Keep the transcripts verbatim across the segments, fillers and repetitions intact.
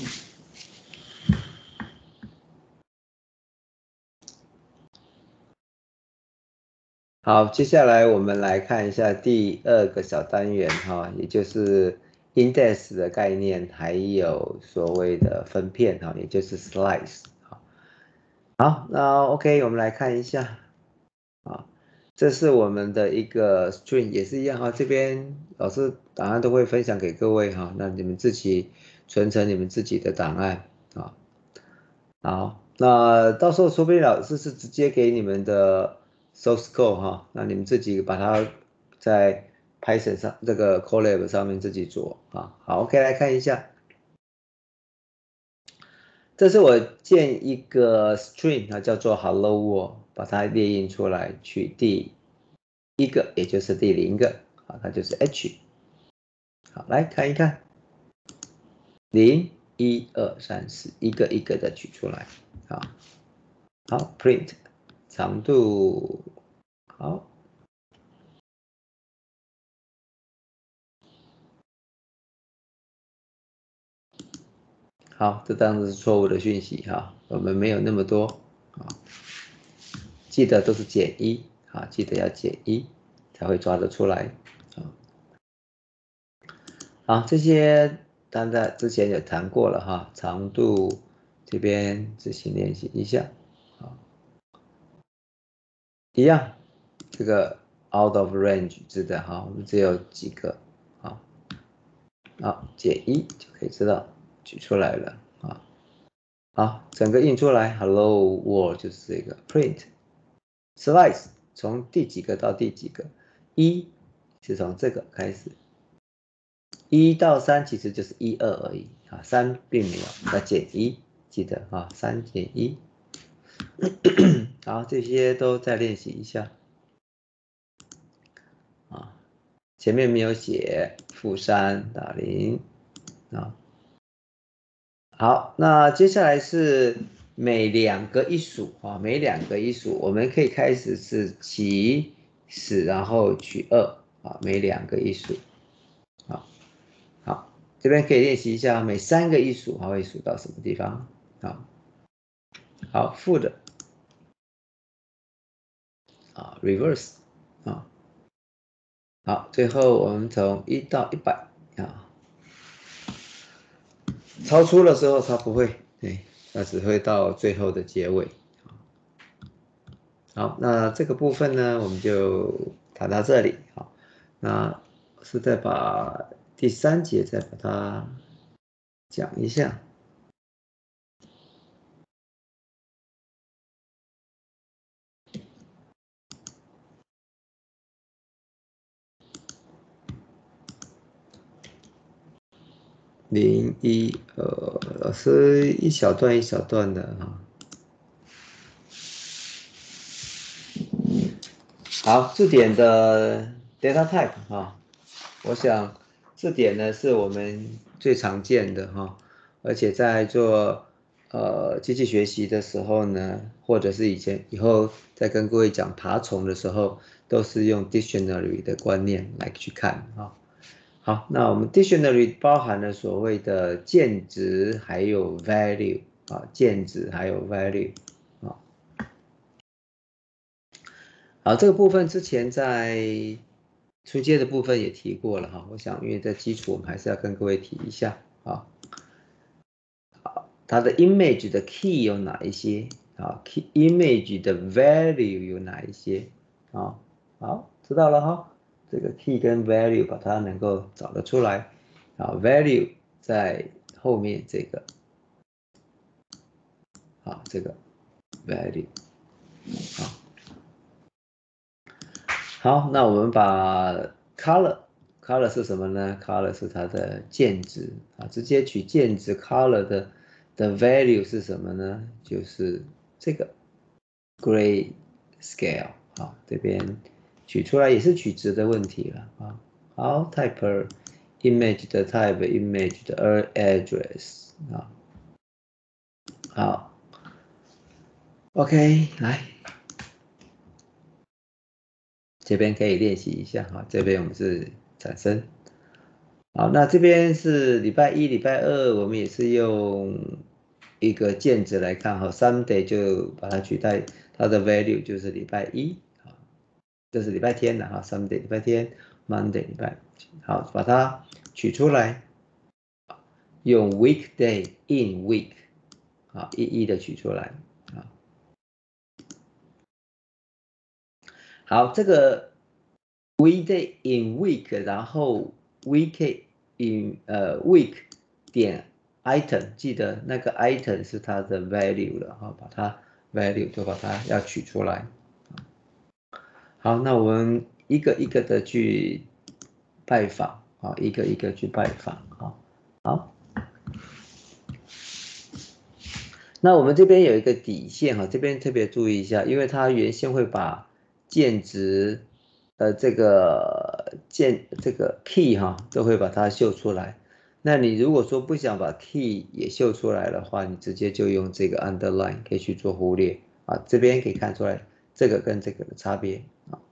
好，接下来我们来看一下第二个小单元哈，也就是 index 的概念，还有所谓的分片哈，也就是 slice。好，那 OK，我们来看一下啊，这是我们的一个 string， 也是一样哈，这边老师档案都会分享给各位哈，那你们自己存成你们自己的档案啊。好，那到时候说不定老师是直接给你们的 source code 哈，那你们自己把它在 Python 上这个 Colab 上面自己做啊。好 ，OK， 来看一下，这是我建一个 string 啊，叫做 Hello World， 把它列印出来，取第一个，也就是第零个啊，它就是 H。好，来看一看，零、一、二、三、四，一个一个的取出来啊。好 ，print 长度，好，好，这当然是错误的讯息哈，我们没有那么多啊，记得都是减一啊，记得要减一才会抓得出来啊。好，这些当然在之前有谈过了哈，长度这边自行练习一下啊，一样，这个 out of range 值的哈，我们只有几个啊，好，减一就可以知道取出来了啊。好，整个印出来 ，Hello World 就是这个 print slice 从第几个到第几个，一是从这个开始，一到三其实就是一二而已啊，三并没有，要减一，记得啊，三减一。好，这些都再练习一下啊，前面没有写负三打零啊。好，那接下来是每两个一数啊，每两个一数，我们可以开始是起始，然后取二啊，每两个一数。好，好，这边可以练习一下，每三个一数还会数到什么地方？好，好，负的啊，reverse 啊，好，最后我们从一到一百啊，超出的时候它不会，对，它只会到最后的结尾。好，那这个部分呢，我们就谈到这里。好，那是再把第三节再把它讲一下。零一二，老师一小段一小段的哈。好，字典的 data type 哈，我想字典呢是我们最常见的哈，而且在做呃机器学习的时候呢，或者是以前以后在跟各位讲爬虫的时候，都是用 dictionary 的观念来去看啊。好，那我们 dictionary 包含了所谓的键值还有 value 啊，键值还有 value。好，这个部分之前在初阶的部分也提过了哈，我想因为在基础我们还是要跟各位提一下啊。好，它的 image 的 key 有哪一些？啊 key image 的 value 有哪一些？啊，好，知道了哈。这个 key 跟 value 把它能够找得出来。啊 value 在后面这个，啊，这个 value。好。好，那我们把 color color 是什么呢？color 是它的键值啊，直接取键值 color 的的 value 是什么呢？就是这个 gray scale 啊，这边取出来也是取值的问题了啊。好 type image 的 type image 的 address 啊，好 ，OK，来。这边可以练习一下哈，这边我们是产生好，那这边是礼拜一、礼拜二，我们也是用一个键值来看哈，Sunday 就把它取代它的 value 就是礼拜一啊，这是礼拜天的哈，Sunday 礼拜天 ，Monday 礼拜，好，把它取出来，用 weekday in week 啊，一一的取出来啊。好，这个 weekday in week，然后 week in 呃 week 点 item，记得那个 item 是它的 value 了哈，把它 value 就把它要取出来。好，那我们一个一个的去拜访啊，一个一个去拜访啊。好，那我们这边有一个底线哈，这边特别注意一下，因为它原先会把键值。呃，这个键这个 key 哈，都会把它秀出来。那你如果说不想把 key 也秀出来的话，你直接就用这个 underline 可以去做忽略啊。这边可以看出来这个跟这个的差别啊。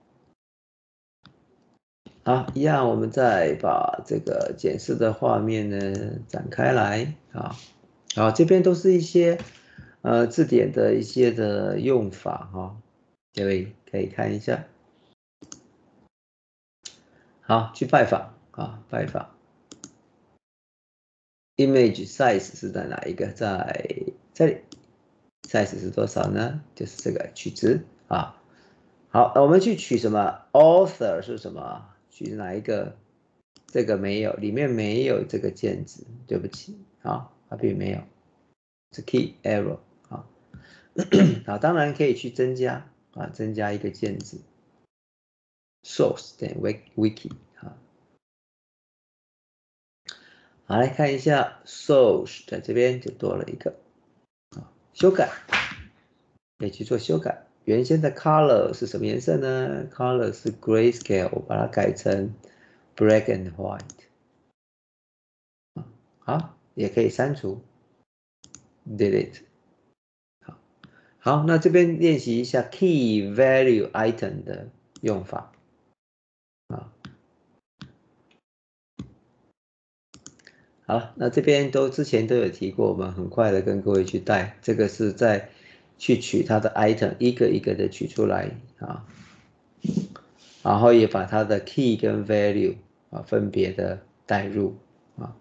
好，一样，我们再把这个检视的画面呢展开来啊。好，这边都是一些呃字典的一些的用法哈，各位可以看一下。好，去拜访啊，拜访。Image size 是在哪一个？在这里。size 是多少呢？就是这个取值啊。好，我们去取什么 ？Author 是什么？取哪一个？这个没有，里面没有这个键值，对不起啊，它并没有，是 key error 啊。好，当然可以去增加啊，增加一个键值 ，source 点 wiki 啊。好，来看一下 source 在这边就多了一个啊，修改。可以去做修改。原先的 color 是什么颜色呢 ？color 是 grayscale，我把它改成 black and white。好，也可以删除 delete。好，好，那这边练习一下 key value item 的用法。啊，好了，那这边都之前都有提过，我们很快的跟各位去带，这个是在去取它的 item，一个一个的取出来啊。然后也把它的 key 跟 value 啊分别的带入啊。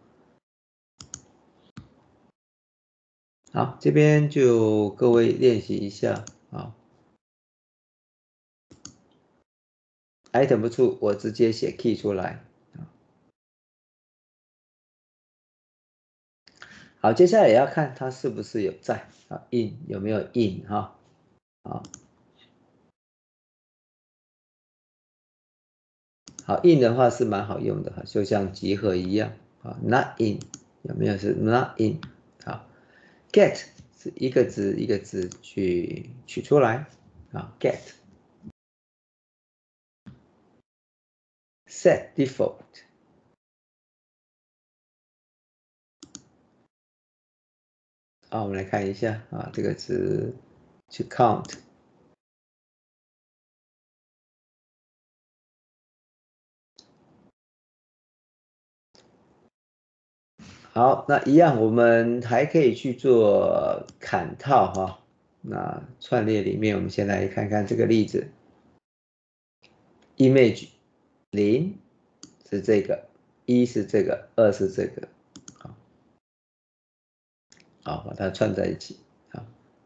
好，这边就各位练习一下啊。item 不出，我直接写 key 出来。好，接下来也要看它是不是有在啊 in 有没有 in 哈。好，好 in 的话是蛮好用的哈，就像集合一样啊。not in 有没有是 not in？ 好 ，get 是一个字一个字去取出来啊 ，get set default。啊，我们来看一下啊，这个词去 count。好，那一样，我们还可以去做砍套哈。那串列里面，我们先来看看这个例子 ，image 零是这个，一是这个，二是这个，好，好，把它串在一起，好，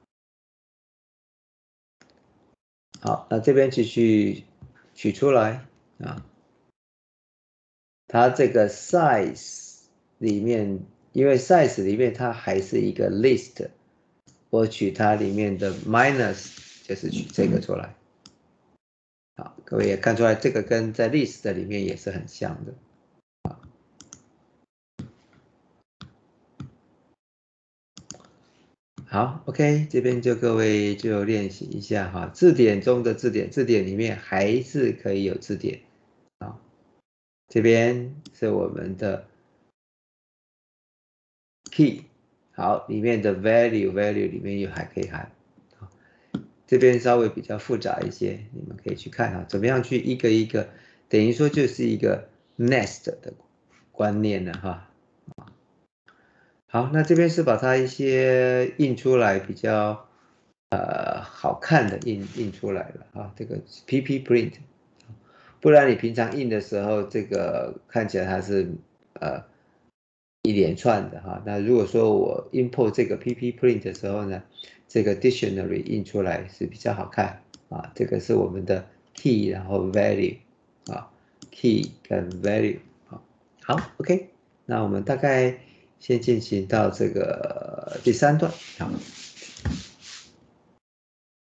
好，那这边继续取出来啊，它这个 size 里面，因为 size 里面它还是一个 list。我取它里面的 minus， 就是取这个出来。好，各位也看出来，这个跟在 list 里面也是很像的。好 ，OK， 这边就各位就练习一下哈，字典中的字典，字典里面还是可以有字典。啊，这边是我们的 key， 好，里面的 value，value 里面又还可以含。这边稍微比较复杂一些，你们可以去看啊，怎么样去一个一个，等于说就是一个 nest 的观念了哈。好，那这边是把它一些印出来比较呃好看的印印出来了啊，这个 P P print， 不然你平常印的时候，这个看起来它是呃一连串的哈。那如果说我 import 这个 P P print 的时候呢，这个 dictionary 印出来是比较好看啊。这个是我们的 key， 然后 value 啊 ，key 跟 value 啊。好 ，OK， 那我们大概先进行到这个第三段。好，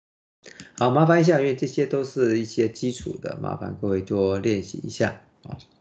好，麻烦一下，因为这些都是一些基础的，麻烦各位多练习一下啊。